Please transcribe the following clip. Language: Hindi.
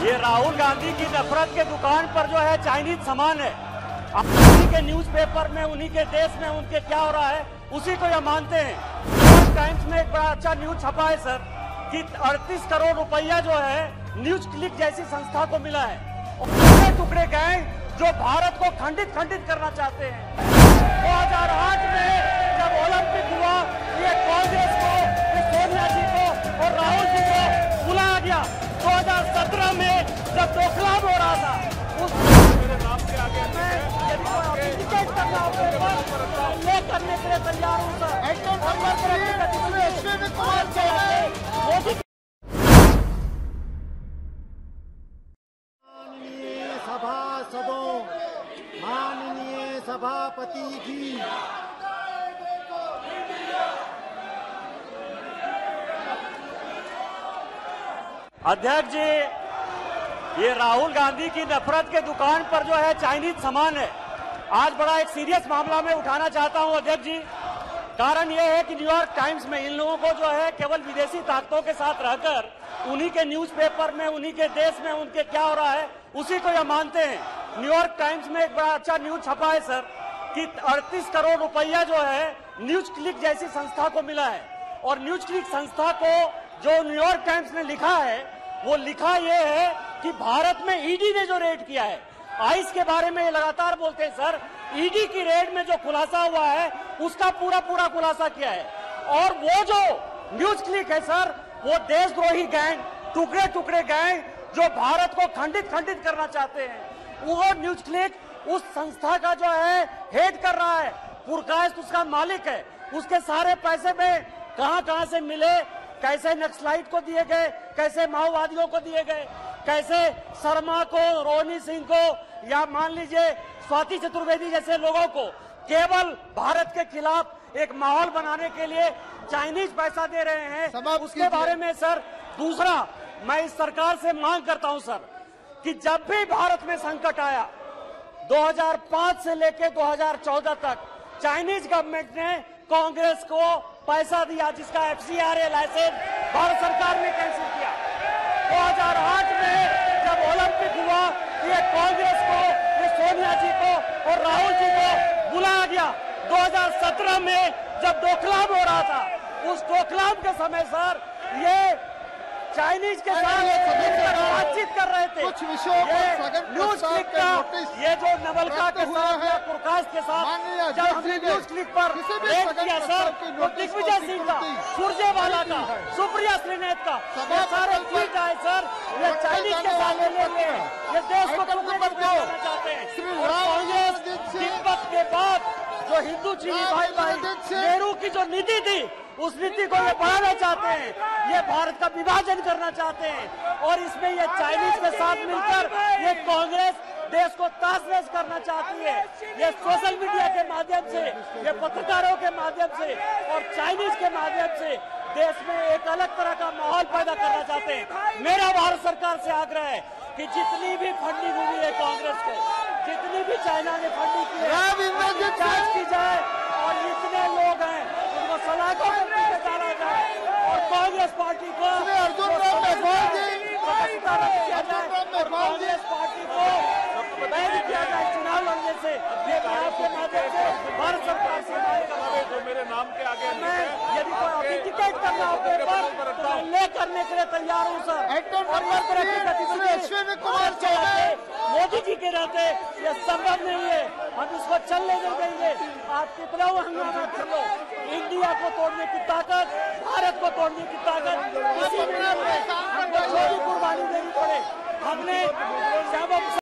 ये राहुल गांधी की नफरत के दुकान पर जो है चाइनीज सामान है। उन्हीं के न्यूज़पेपर में, उन्हीं के देश में उनके क्या हो रहा है उसी को ये मानते हैं। न्यूयॉर्क टाइम्स में एक बड़ा अच्छा न्यूज छपा है सर कि 38 करोड़ रुपया जो है न्यूज क्लिक जैसी संस्था को मिला है। और टुकड़े गैंग जो भारत को खंडित करना चाहते हैं। 2008 में जब ओलंपिक हुआ, ये कांग्रेस को, ये सोनिया जी को और राहुल जी को बुलाया गया। 2017 में जब डोकलाम हो रहा था, उस नाम के आगे ले करने के लिए तैयार हूँ सर। सभासदों, माननीय सभापति जी, अध्यक्ष जी, ये राहुल गांधी की नफरत के दुकान पर जो है चाइनीज सामान है। आज बड़ा एक सीरियस मामला में उठाना चाहता हूं अध्यक्ष जी। कारण यह है कि न्यूयॉर्क टाइम्स में इन लोगों को जो है केवल विदेशी ताकतों के साथ रहकर उन्हीं के न्यूज़पेपर में, उन्हीं के देश में उनके क्या हो रहा है उसी को ये मानते हैं। न्यूयॉर्क टाइम्स में एक बड़ा अच्छा न्यूज छपा है सर कि 38 करोड़ रुपया जो है न्यूज क्लिक जैसी संस्था को मिला है। और न्यूज क्लिक संस्था को जो न्यूयॉर्क टाइम्स ने लिखा है, वो लिखा ये है कि भारत में ईडी ने जो रेड किया है, आइस के बारे में ये लगातार बोलते हैं सर, ईडी की रेड में जो खुलासा हुआ है उसका पूरा खुलासा किया है। और वो जो न्यूज क्लिक है सर, वो देशद्रोही गैंग, टुकड़े गैंग जो भारत को खंडित करना चाहते हैं, वो न्यूज क्लिक उस संस्था का जो है हेड कर रहा है। पुरकायस्त उसका मालिक है। उसके सारे पैसे में कहां से मिले, कैसे नक्सलाइट को दिए गए, कैसे माओवादियों को दिए गए, कैसे शर्मा को, रोहिणी सिंह को या मान लीजिए स्वाति चतुर्वेदी जैसे लोगों को केवल भारत के खिलाफ एक माहौल बनाने के लिए चाइनीज पैसा दे रहे हैं, उसके बारे में सर। दूसरा, मैं इस सरकार से मांग करता हूं सर कि जब भी भारत में संकट आया 2005 से लेकर 2014 तक चाइनीज गवर्नमेंट ने कांग्रेस को पैसा दिया, जिसका FCRA लाइसेंस भारत सरकार ने कैंसिल किया। 2008 में जब ओलंपिक हुआ, ये कांग्रेस को, ये सोनिया जी को और राहुल जी को बुलाया गया। 2017 में जब डोकलाम हो रहा था, उस डोकलाम के समय सर ये चाइनीज के साथ बातचीत कर रहे थे। कुछ विषयों पर न्यूज क्लिक का ये जो नवलका के साथ या पुरकायस्त के साथ जब हमने न्यूज क्लिक पर रेड किया सर, तो दिग्विजय सिंह का, सुरजेवाला का, सुप्रिया श्रीनेत का ये सारे ट्वीट आए सर, ये चाइनीज के साथ ये देश को करना चाहते हैं। कांग्रेस तिब्बत के बाद जो हिंदू चीनी भाई नेहरू की जो नीति थी, उस नीति को ये बढ़ाना चाहते हैं। ये भारत का विभाजन करना चाहते हैं और इसमें ये चाइनीज के साथ मिलकर ये कांग्रेस देश को तहस-नहस करना चाहती है। ये सोशल मीडिया के माध्यम से, ये पत्रकारों के माध्यम से और चाइनीज के माध्यम से देश में एक अलग तरह का माहौल पैदा करना चाहते हैं। मेरा भारत सरकार से आग्रह है कि जितनी भी फंडिंग हुई है कांग्रेस को, जितनी भी चाइना ने फंडिंग की है, जांच की जाए और जितने लोग हैं उनको सलाखों पर पीछे डाला जाए और कांग्रेस पार्टी को कांग्रेस पार्टी को बैन किया जाए चुनाव लड़ने से। ये आपके माध्यम से भारत सरकार से जो मेरे नाम के आगे यदि कोई ऑथेंटिकेट करना हो पेपर तो ले करने के लिए तैयार हूँ सर। और इस तरह की गतिविधि मोदी जी के रहते ये संभव नहीं है, हम इसको चलने नहीं देंगे। आप कितना हंगामा कर लो, इंडिया को तोड़ने की ताकत, भारत को तोड़ने की ताकत किसी में